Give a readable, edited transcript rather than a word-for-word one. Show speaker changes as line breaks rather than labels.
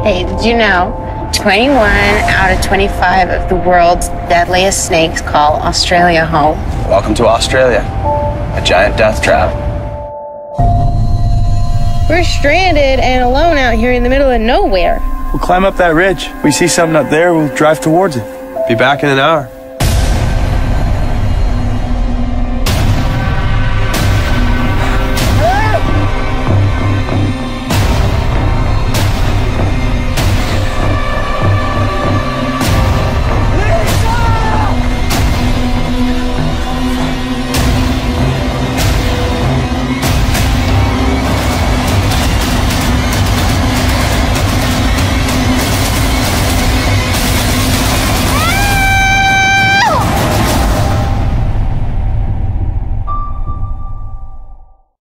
Hey, did you know 21 out of 25 of the world's deadliest snakes call Australia home?
Welcome to Australia, a giant death trap.
We're stranded and alone out here in the middle of nowhere.
We'll climb up that ridge. We see something up there, we'll drive towards it.
Be back in an hour.